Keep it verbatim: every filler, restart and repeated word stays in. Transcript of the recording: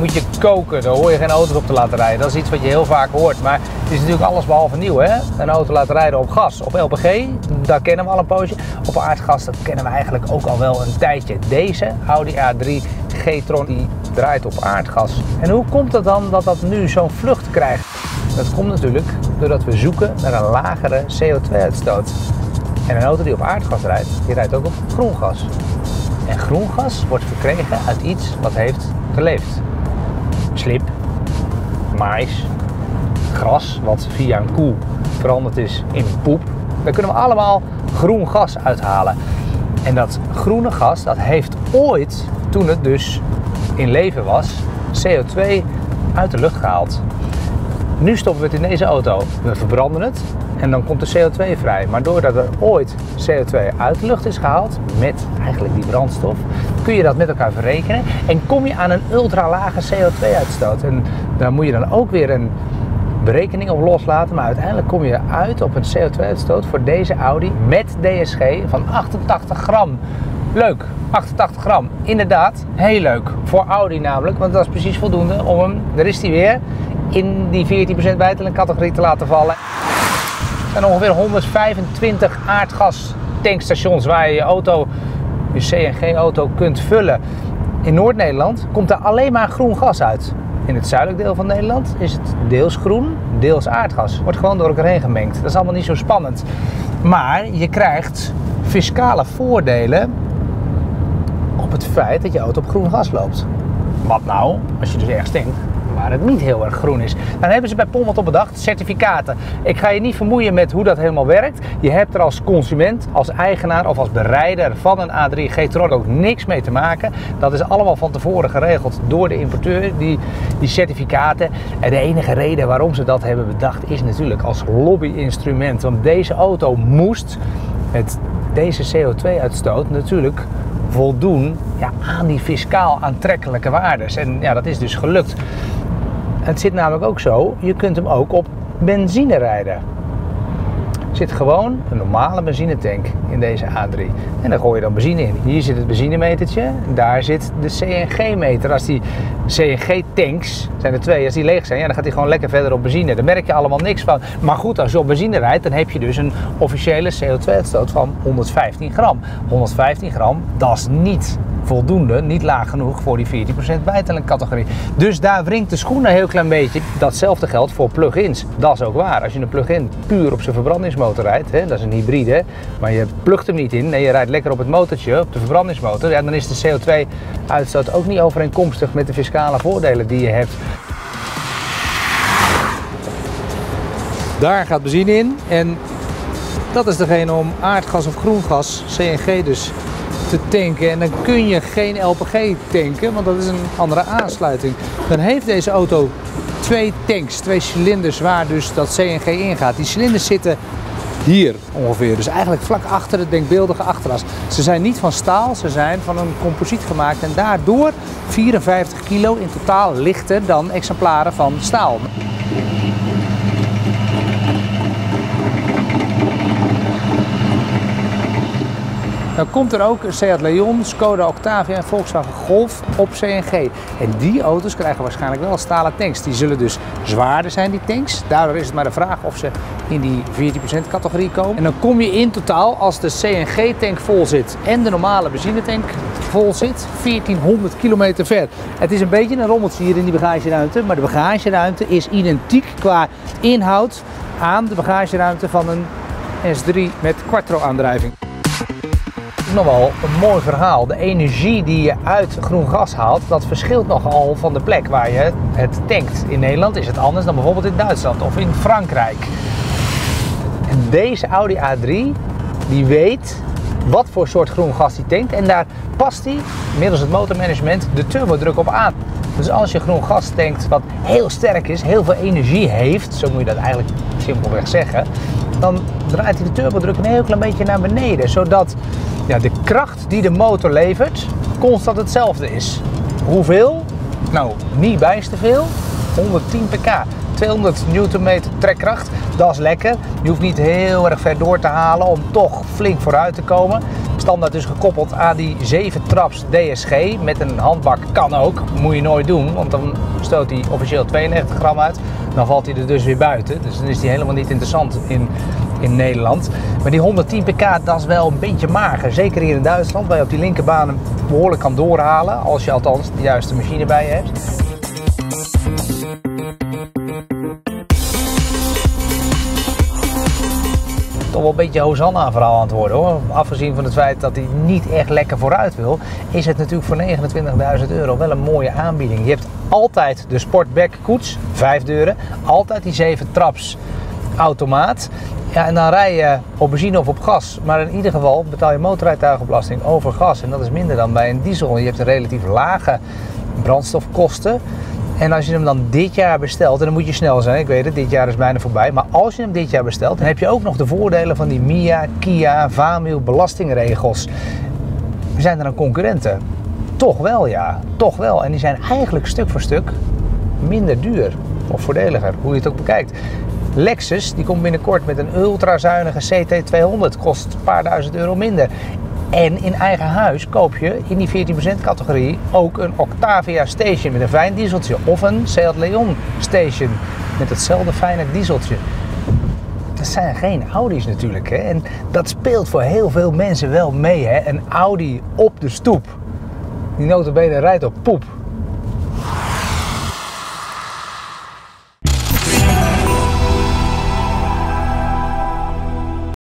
moet je koken, daar hoor je geen auto's op te laten rijden. Dat is iets wat je heel vaak hoort, maar het is natuurlijk alles behalve nieuw, hè? Een auto laten rijden op gas, op L P G, dat kennen we al een poosje. Op aardgas, dat kennen we eigenlijk ook al wel een tijdje. Deze Audi A drie G-tron die draait op aardgas. En hoe komt het dan dat dat nu zo'n vlucht krijgt? Dat komt natuurlijk doordat we zoeken naar een lagere C O twee uitstoot. En een auto die op aardgas rijdt, die rijdt ook op groen gas. En groen gas wordt verkregen uit iets wat heeft geleefd. Slib, mais, gras wat via een koe veranderd is in poep. Daar kunnen we allemaal groen gas uithalen. En dat groene gas, dat heeft ooit, toen het dus in leven was, C O twee uit de lucht gehaald. Nu stoppen we het in deze auto. We verbranden het en dan komt de C O twee vrij. Maar doordat er ooit C O twee uit de lucht is gehaald, met eigenlijk die brandstof, kun je dat met elkaar verrekenen en kom je aan een ultralage C O twee uitstoot. En daar moet je dan ook weer een berekening op loslaten, maar uiteindelijk kom je uit op een C O twee uitstoot voor deze Audi met D S G van achtentachtig gram. Leuk, achtentachtig gram. Inderdaad, heel leuk. Voor Audi namelijk, want dat is precies voldoende om hem, daar is hij weer, in die veertien procent buitenlandse categorie te laten vallen. Er zijn ongeveer honderdvijfentwintig aardgas tankstations waar je je auto, je C N G-auto kunt vullen. In Noord-Nederland komt er alleen maar groen gas uit. In het zuidelijk deel van Nederland is het deels groen, deels aardgas. Wordt gewoon door elkaar heen gemengd. Dat is allemaal niet zo spannend. Maar je krijgt fiscale voordelen op het feit dat je auto op groen gas loopt. Wat nou, als je dus ergens denkt waar het niet heel erg groen is. Dan hebben ze bij Pon wat op bedacht, certificaten. Ik ga je niet vermoeien met hoe dat helemaal werkt. Je hebt er als consument, als eigenaar of als berijder van een A drie G-tron ook niks mee te maken. Dat is allemaal van tevoren geregeld door de importeur, die, die certificaten. En de enige reden waarom ze dat hebben bedacht is natuurlijk als lobby-instrument. Want deze auto moest met deze C O twee uitstoot natuurlijk voldoen ja, aan die fiscaal aantrekkelijke waardes. En ja, dat is dus gelukt. Het zit namelijk ook zo, je kunt hem ook op benzine rijden. Er zit gewoon een normale benzinetank in deze A drie. En daar gooi je dan benzine in. Hier zit het benzinemetertje, daar zit de C N G-meter. Als die C N G-tanks, zijn er twee, als die leeg zijn, ja, dan gaat hij gewoon lekker verder op benzine. Daar merk je allemaal niks van. Maar goed, als je op benzine rijdt, dan heb je dus een officiële C O twee uitstoot van honderdvijftien gram. honderdvijftien gram, dat is niet voldoende, niet laag genoeg voor die veertien procent buitenlandse categorie. Dus daar wringt de schoen een heel klein beetje. Datzelfde geldt voor plug-ins. Dat is ook waar. Als je een plug-in puur op zijn verbrandingsmotor rijdt, hè, dat is een hybride, maar je plugt hem niet in, nee, je rijdt lekker op het motortje, op de verbrandingsmotor, ja, dan is de C O twee uitstoot ook niet overeenkomstig met de fiscale voordelen die je hebt. Daar gaat benzine in en dat is degene om aardgas of groengas, C N G dus, te tanken. En dan kun je geen L P G tanken, want dat is een andere aansluiting. Dan heeft deze auto twee tanks, twee cilinders waar dus dat C N G ingaat. Die cilinders zitten hier ongeveer, dus eigenlijk vlak achter het denkbeeldige achteras. Ze zijn niet van staal, ze zijn van een composiet gemaakt en daardoor vierenvijftig kilo in totaal lichter dan exemplaren van staal. Dan komt er ook een Seat Leon, Skoda Octavia en Volkswagen Golf op C N G. En die auto's krijgen waarschijnlijk wel stalen tanks. Die zullen dus zwaarder zijn, die tanks. Daardoor is het maar de vraag of ze in die veertien procent categorie komen. En dan kom je in totaal, als de C N G tank vol zit en de normale benzinetank vol zit, veertienhonderd kilometer ver. Het is een beetje een rommeltje hier in die bagageruimte, maar de bagageruimte is identiek qua inhoud aan de bagageruimte van een S drie met quattro-aandrijving. Nogal een mooi verhaal. De energie die je uit groen gas haalt, dat verschilt nogal van de plek waar je het tankt. In Nederland is het anders dan bijvoorbeeld in Duitsland of in Frankrijk. En deze Audi A drie, die weet wat voor soort groen gas die tankt en daar past hij middels het motormanagement de turbodruk op aan. Dus als je groen gas tankt wat heel sterk is, heel veel energie heeft, zo moet je dat eigenlijk simpelweg zeggen, dan draait hij de turbodruk een heel klein beetje naar beneden, zodat ja, de kracht die de motor levert constant hetzelfde is. Hoeveel? Nou, niet bijster veel. honderdtien pk. tweehonderd newtonmeter trekkracht, dat is lekker. Je hoeft niet heel erg ver door te halen om toch flink vooruit te komen. standaard dus gekoppeld aan die zeven traps D S G. Met een handbak kan ook, moet je nooit doen, want dan stoot hij officieel tweeënnegentig gram uit. Dan valt hij er dus weer buiten, dus dan is hij helemaal niet interessant in, in Nederland. Maar die honderdtien pk, dat is wel een beetje mager. Zeker hier in Duitsland, waar je op die linkerbaan behoorlijk kan doorhalen. Als je althans de juiste machine bij je hebt. Toch wel een beetje Hosanna verhaal aan het worden hoor. Afgezien van het feit dat hij niet echt lekker vooruit wil, is het natuurlijk voor negenentwintigduizend euro wel een mooie aanbieding. Je hebt altijd de Sportback koets, vijf deuren, altijd die zeven traps automaat. Ja, en dan rij je op benzine of op gas, maar in ieder geval betaal je motorrijtuigenbelasting over gas. En dat is minder dan bij een diesel. Je hebt een relatief lage brandstofkosten. En als je hem dan dit jaar bestelt, en dan moet je snel zijn, ik weet het, dit jaar is bijna voorbij. Maar als je hem dit jaar bestelt, dan heb je ook nog de voordelen van die M I A, Kia, Vamil belastingregels. Zijn er dan concurrenten? Toch wel ja, toch wel. En die zijn eigenlijk stuk voor stuk minder duur of voordeliger, hoe je het ook bekijkt. Lexus die komt binnenkort met een ultrazuinige C T tweehonderd, kost een paar duizend euro minder. En in eigen huis koop je in die veertien procent categorie ook een Octavia Station met een fijn dieseltje. Of een Seat Leon Station met hetzelfde fijne dieseltje. Dat zijn geen Audi's natuurlijk. Hè? En dat speelt voor heel veel mensen wel mee. Hè? Een Audi op de stoep. Die nota bene rijdt op poep.